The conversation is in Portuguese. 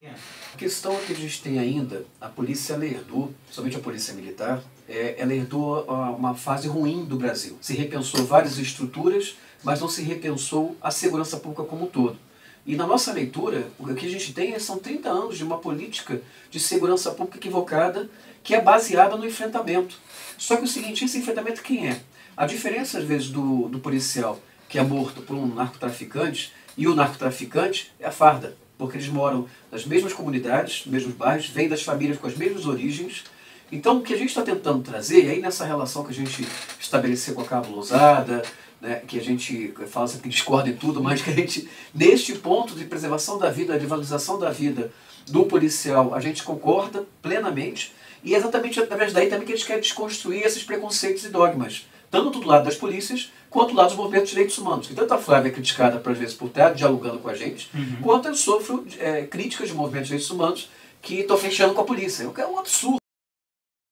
A questão é que a gente tem ainda, a polícia ela herdou, principalmente a polícia militar, ela herdou uma fase ruim do Brasil. Se repensou várias estruturas, mas não se repensou a segurança pública como um todo. E na nossa leitura, o que a gente tem são 30 anos de uma política de segurança pública equivocada que é baseada no enfrentamento. Só que o seguinte, esse enfrentamento quem é? A diferença, às vezes, do policial que é morto por um narcotraficante e o narcotraficante é a farda. Porque eles moram nas mesmas comunidades, nos mesmos bairros, vêm das famílias com as mesmas origens. Então, o que a gente está tentando trazer, e aí nessa relação que a gente estabeleceu com a Cabo Lousada, né, que a gente fala que discorda em tudo, mas que a gente, neste ponto de preservação da vida, de valorização da vida do policial, a gente concorda plenamente, e é exatamente através daí também que a gente quer desconstruir esses preconceitos e dogmas, tanto do lado das polícias, quanto do lado dos movimentos de direitos humanos. Que tanto a Flávia é criticada, por vezes, por estar dialogando com a gente, quanto eu sofro críticas de movimentos de direitos humanos que estão fechando com a polícia. É um absurdo.